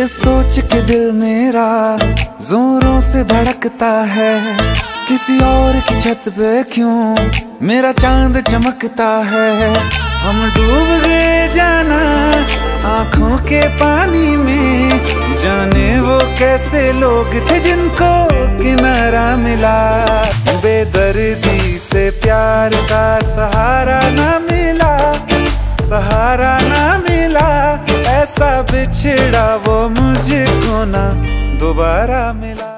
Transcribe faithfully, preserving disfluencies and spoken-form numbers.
सोच के दिल मेरा जोरों से धड़कता है, किसी और की छत पे क्यों मेरा चांद चमकता है। हम डूब गए जाना आंखों के पानी में, जाने वो कैसे लोग थे जिनको किनारा मिला। बेदर्दी से प्यार का सहारा ना मिला, सहारा ना मिला, ऐसा बिछड़ा वो मुझको ना दोबारा मिला।